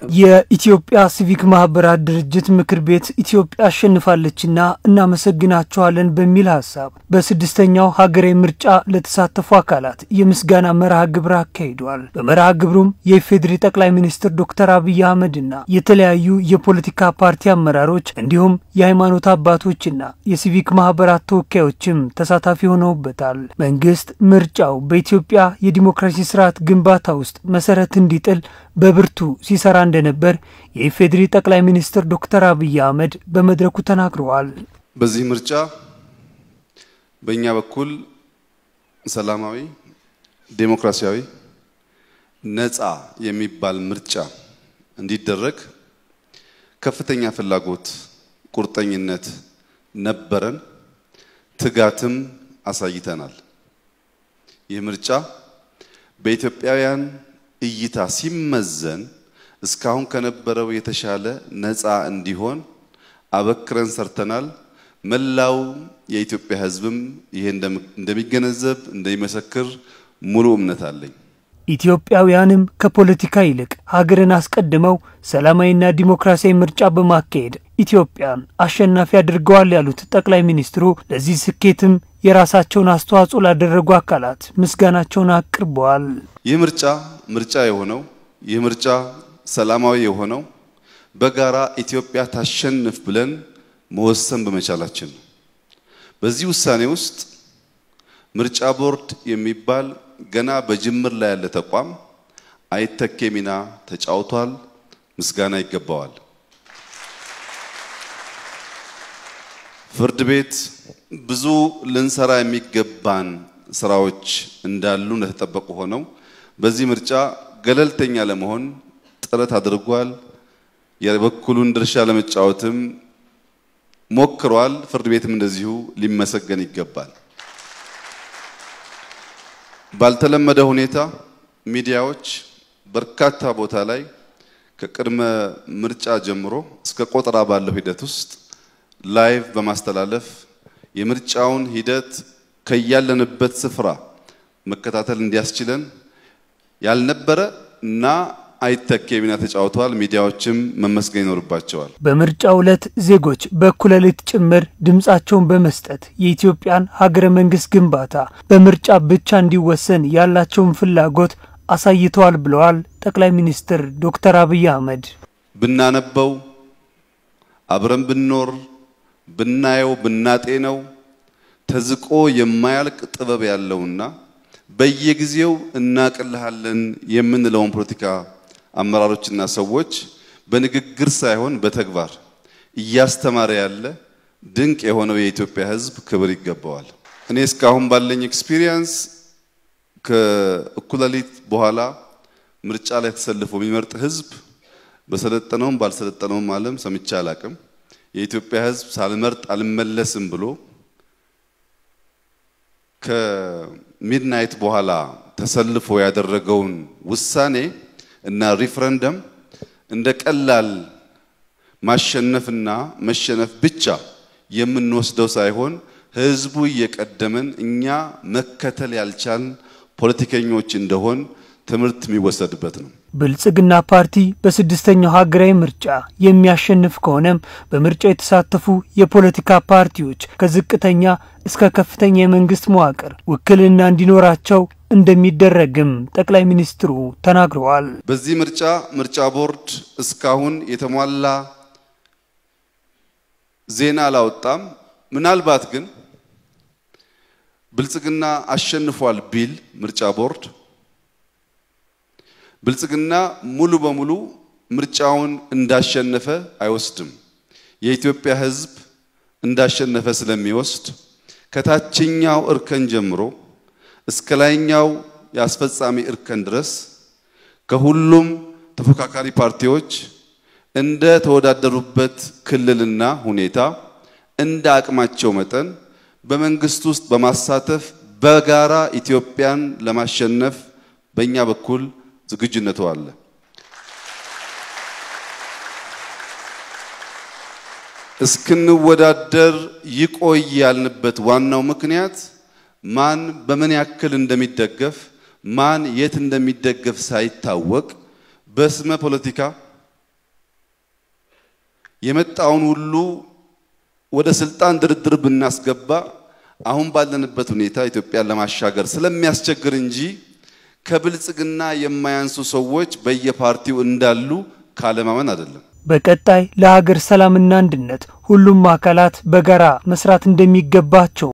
የኢትዮጵያ ሲቪክ ማህበራት ድርጅት ምክር ቤት ኢትዮጵያ አሸንፋለችና እናመሰግናቸዋለን በሚል ሐሳብ በስድስተኛው ሀገራዊ ምርጫ ለተሳተፉ አካላት የምስጋና መርሃ ግብር አካሂዷል። በመርሃ ግብሩም የኢፌዴሪ ጠቅላይ ሚኒስትር ዶክተር አብይ አህመድና የተለያዩ የፖለቲካ ፓርቲ አመራሮች እንዲሁም የሃይማኖት አባቶችና የሲቪክ ማህበራት ተወካዮችም ተሳታፊ ሆነውበታል። መንግስት ምርጫው በኢትዮጵያ የዲሞክራሲ ስርዓት ግንባታ ውስጥ መሰረት እንዲጥል በብርቱ ሲሰራ እንደነበር የኢፌዴሪ ጠቅላይ ሚኒስትር ዶክተር አብይ አህመድ በመድረኩ ተናግረዋል። በዚህ ምርጫ በእኛ በኩል ሰላማዊ ዲሞክራሲያዊ ነፃ የሚባል ምርጫ እንዲደረግ ከፍተኛ ፍላጎት ቁርጠኝነት ነበረን፣ ትጋትም አሳይተናል። ይህ ምርጫ በኢትዮጵያውያን እይታ ሲመዘን እስካሁን ከነበረው የተሻለ ነፃ እንዲሆን አበክረን ሰርተናል። መላው የኢትዮጵያ ሕዝብም ይሄ እንደሚገነዘብ እንደሚመሰክር ሙሉ እምነት አለኝ። ኢትዮጵያውያንም ከፖለቲካ ይልቅ ሀገርን አስቀድመው ሰላማዊና ዲሞክራሲያዊ ምርጫ በማካሄድ ኢትዮጵያን አሸናፊ አድርገዋል ያሉት ጠቅላይ ሚኒስትሩ ለዚህ ስኬትም የራሳቸውን አስተዋጽኦ ላደረጉ አካላት ምስጋናቸውን አቅርበዋል። ይህ ምርጫ የሆነው ይህ ምርጫ ሰላማዊ የሆነው በጋራ ኢትዮጵያ ታሸንፍ ብለን መወሰን በመቻላችን ነው። በዚህ ውሳኔ ውስጥ ምርጫ ቦርድ የሚባል ገና በጅምር ላይ ያለ ተቋም አይተኬ ሚና ተጫውቷል። ምስጋና ይገባዋል። ፍርድ ቤት ብዙ ልንሰራ የሚገባን ስራዎች እንዳሉ እንደተጠበቁ ሆነው በዚህ ምርጫ ገለልተኛ ለመሆን ጥረት አድርጓል። የበኩሉን ድርሻ ለመጫወትም ሞክሯል። ፍርድ ቤትም እንደዚሁ ሊመሰገን ይገባል። ባልተለመደ ሁኔታ ሚዲያዎች በርካታ ቦታ ላይ ከቅድመ ምርጫ ጀምሮ እስከ ቆጠራ ባለው ሂደት ውስጥ ላይቭ በማስተላለፍ የምርጫውን ሂደት ከያለንበት ስፍራ መከታተል እንዲያስችለን ያልነበረ እና አይተኬ ሚና ተጫውተዋል። ሚዲያዎችም መመስገን ይኖርባቸዋል። በምርጫው ዕለት ዜጎች በእኩለ ሌሊት ጭምር ድምጻቸውን በመስጠት የኢትዮጵያን ሀገረ መንግስት ግንባታ በምርጫ ብቻ እንዲወሰን ያላቸውን ፍላጎት አሳይተዋል ብለዋል ጠቅላይ ሚኒስትር ዶክተር አብይ አህመድ። ብናነበው አብረን ብንኖር ብናየው ብናጤነው ተዝቆ የማያልቅ ጥበብ ያለውና በየጊዜው እናቀልሃለን የምንለውን ፖለቲካ አመራሮችና ሰዎች በንግግር ሳይሆን በተግባር እያስተማረ ያለ ድንቅ የሆነው የኢትዮጵያ ሕዝብ ክብር ይገባዋል። እኔ እስካሁን ባለኝ ኤክስፒሪየንስ ከእኩለ ሌሊት በኋላ ምርጫ ላይ ተሰልፎ የሚመርጥ ሕዝብ በሰለጠነውም ባልሰለጠነውም ዓለም ሰምቼ አላቅም። የኢትዮጵያ ሕዝብ ሳልመርጥ አልመለስም ብሎ ከሚድናይት በኋላ ተሰልፎ ያደረገውን ውሳኔ እና ሪፈረንደም እንደ ቀላል ማሸነፍና መሸነፍ ብቻ የምንወስደው ሳይሆን ሕዝቡ እየቀደመን እኛ መከተል ያልቻልን ፖለቲከኞች እንደሆን ትምህርት የሚወሰድበት ነው። ብልጽግና ፓርቲ በስድስተኛው ሀገራዊ ምርጫ የሚያሸንፍ ከሆነም በምርጫ የተሳተፉ የፖለቲካ ፓርቲዎች ከዝቅተኛ እስከ ከፍተኛ የመንግስት መዋቅር ውክልና እንዲኖራቸው እንደሚደረግም ጠቅላይ ሚኒስትሩ ተናግረዋል። በዚህ ምርጫ ቦርድ እስካሁን የተሟላ ዜና አላወጣም። ምናልባት ግን ብልጽግና አሸንፏል ቢል ምርጫ ቦርድ ብልጽግና ሙሉ በሙሉ ምርጫውን እንዳሸነፈ አይወስድም። የኢትዮጵያ ሕዝብ እንዳሸነፈ ስለሚወስድ ከታችኛው እርከን ጀምሮ እስከ ላይኛው ያስፈጻሚ እርከን ድረስ ከሁሉም ተፎካካሪ ፓርቲዎች እንደ ተወዳደሩበት ክልልና ሁኔታ እንደ አቅማቸው መጠን በመንግስት ውስጥ በማሳተፍ በጋራ ኢትዮጵያን ለማሸነፍ በእኛ በኩል ዝግጁነቱ አለ። እስክንወዳደር ይቆይ ያልንበት ዋናው ምክንያት ማን በምን ያክል እንደሚደገፍ ማን የት እንደሚደገፍ ሳይታወቅ በስመ ፖለቲካ የመጣውን ሁሉ ወደ ስልጣን ድርድር ብናስገባ አሁን ባለንበት ሁኔታ ኢትዮጵያን ለማሻገር ስለሚያስቸግር እንጂ ከብልጽግና የማያንሱ ሰዎች በየፓርቲው እንዳሉ ካለማመን አይደለም። በቀጣይ ለሀገር ሰላምና አንድነት ሁሉም አካላት በጋራ መስራት እንደሚገባቸው